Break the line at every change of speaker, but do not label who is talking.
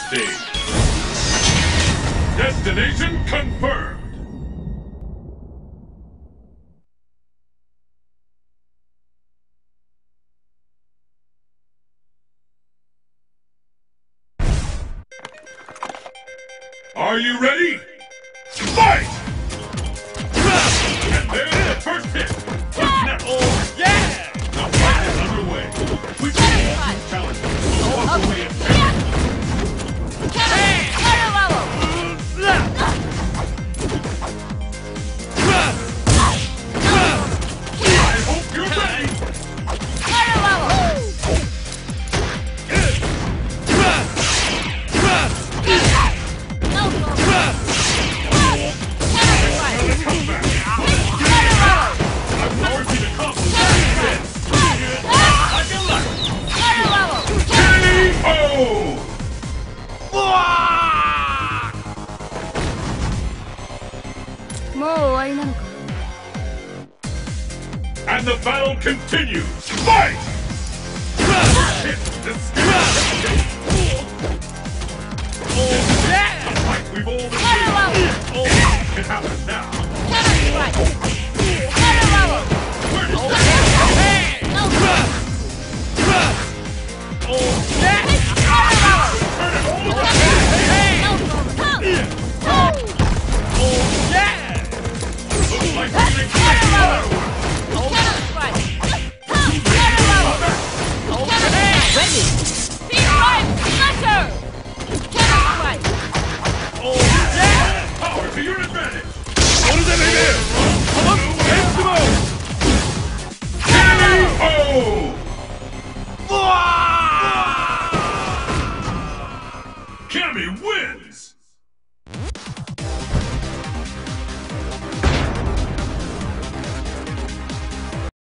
stage. Destination confirmed. Are you ready? Fight! And there's the first hit. What's next?
Oh, yeah!
The fight is underway. We can all two challenges. Walk away and I hope you're ready. Come back. I've never seen a combo like this. I feel like KO! And the battle continues. Fight! First hit, escape. Oh, yeah! The fight we've all been waiting for. Oh, it happens now. Where does that go? Oh, yeah! Turn it all oh, yeah! Looks like we're gonna get another one. Oh, yeah! Power to your advantage! KO! Cammy wins!